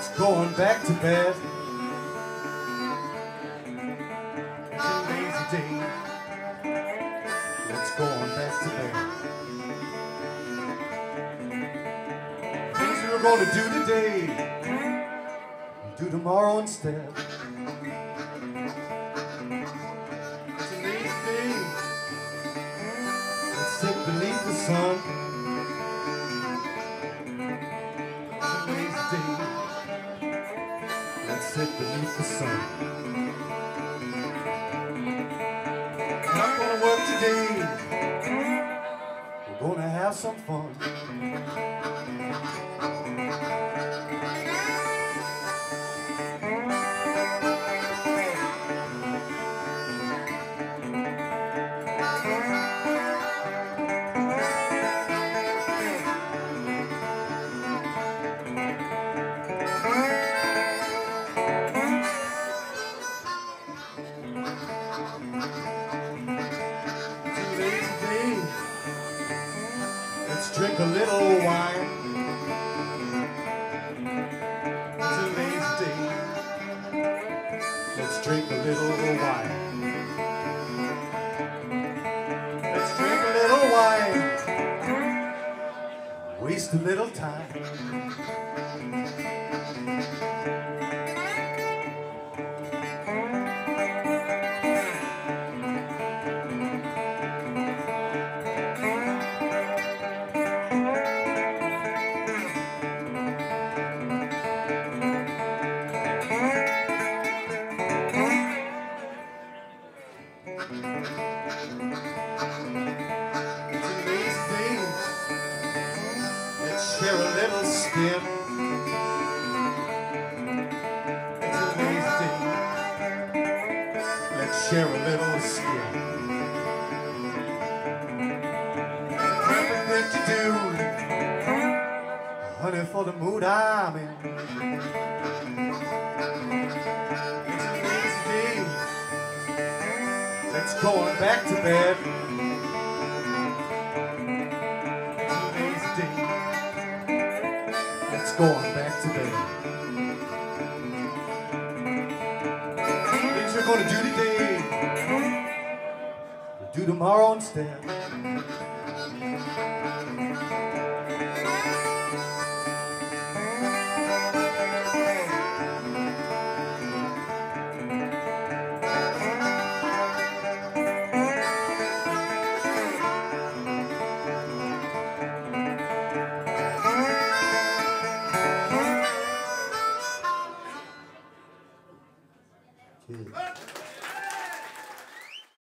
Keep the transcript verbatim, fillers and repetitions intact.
Going back to bed. It's a lazy day. Let's go on back to bed. Things we were going to do today, do tomorrow instead. It's a lazy day. Let's sit beneath the sun. It's a lazy day. Let's sit beneath the sun. We're not gonna work today. We're gonna have some fun. Let's drink a little wine. It's a lazy day. Let's drink a little wine. Let's drink a little wine. Waste a little time. Share a little skin. It's a lazy day. Let's share a little skin. It's a perfect thing to do, honey, for the mood I'm in. It's a lazy day. Let's go on back to bed. It's a lazy day. Let's go on back to bed. Things we're going to do today, we'll do tomorrow instead.